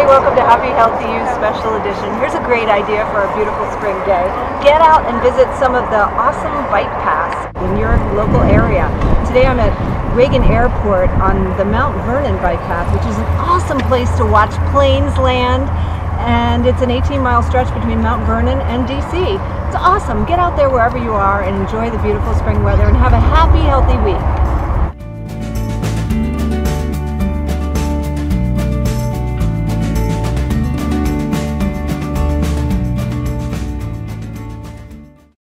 welcome to Happy Healthy You Special Edition. Here's a great idea for a beautiful spring day. Get out and visit some of the awesome bike paths in your local area. Today I'm at Reagan Airport on the Mount Vernon bike path, which is an awesome place to watch planes land, and it's an 18-mile stretch between Mount Vernon and DC. It's awesome. Get out there wherever you are and enjoy the beautiful spring weather and have a happy, healthy week.